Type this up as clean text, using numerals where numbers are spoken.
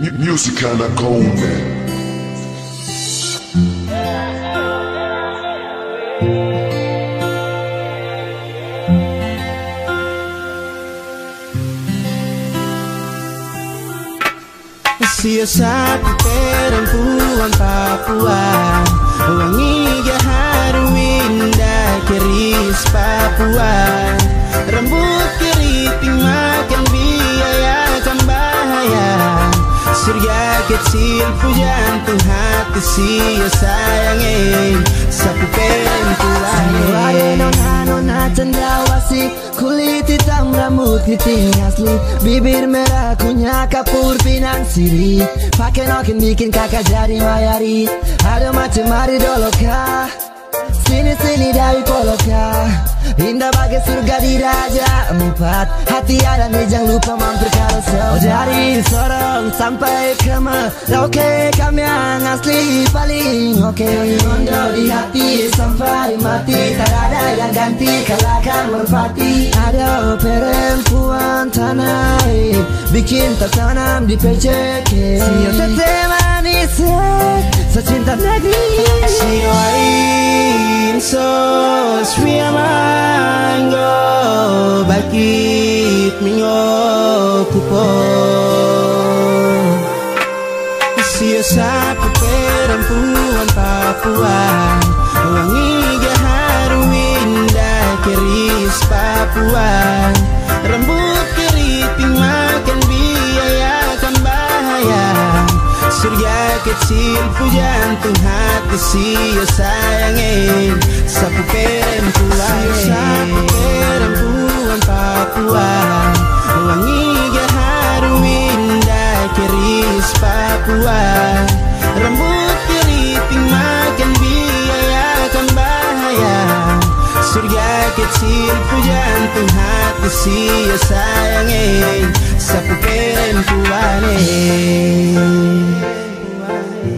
Music anak kaumnya. Siasat perempuan Papua, wangi harum indah keris Papua, rambut keriting makan biaya kan bahaya, surga kecil pujantung hati sia sayangin sapu perempuan. Nona cendrawasih, kulit hitam rambut keriting asli, bibir merah kunyah kapur pinang siri, pakai noken bikin kakak jadi mayari. Ada macam mari doloka, sini dari poloka, indah bagai surga di Raja Empat. Hati ada nih jangan lupa mampir kalau so. Dari Sorong sampai ke Merauke, kami yang asli paling oke. Rondo di hati sampai mati, tak ada yang ganti kalahkan merpati. Ada perempuan tanah bikin tertanam di PCK. Sio tete manis secinta negeri. Sio ain sos via mango bakit mingo kupo. Sio sapu perempuan Papua, wangi harum indah keris Papua, rambut keriting makan biaya kan bahaya, surga kecil pujantung hati sia sayangin sapu perempuan. Sapu perempuan Papua, wangi harum indah keris Papua, rambut keriting makan biaya kan bahaya, surga kecil pujantung hati sia sayangin sapu perempuan.